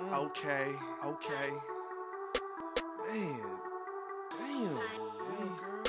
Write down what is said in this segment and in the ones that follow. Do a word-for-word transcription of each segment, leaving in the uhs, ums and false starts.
Okay, okay. Man, damn, man, girl.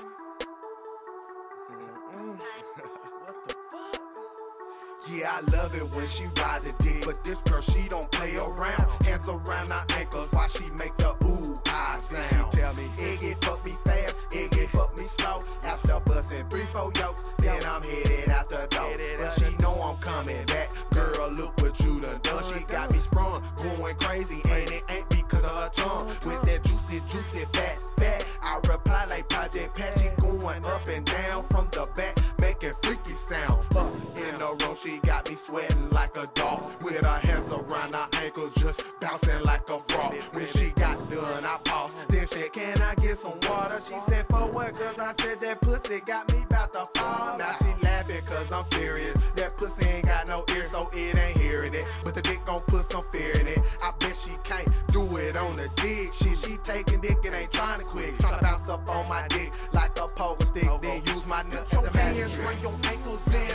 Mm-mm. What the fuck? Yeah, I love it when she ride the dick, but this girl, she don't play around. Hands around her ankles while she make the ooh ah sound. She tell me, it get fuck me fast, it get fuck me slow. After busting three, four yokes, then I'm headed out the door. But she know I'm coming back. Girl, look what you done done. She got me sprung, going crazy, and it ain't because of her tongue. With that juicy, juicy, fat, fat, I reply like Project Pat. She going up and down from the back, making freaky sound. Up in the room, she got me sweating like a dog, with her hands around her ankles, just bouncing like a frog. When she got done, I paused. Then she said, can I get some water? She said, for what? Cause I said that pussy got me about to fall. Now she laughing cause I'm serious. That pussy ain't got no ear, so it ain't hearing it. But the dick gon' put some fear in it. I bet she can't do it on the dick. Shit, she taking dick and ain't trying to quit. Trying to bounce up on my dick like a poker stick. Then use my nuts as a magic trick. Your ankles in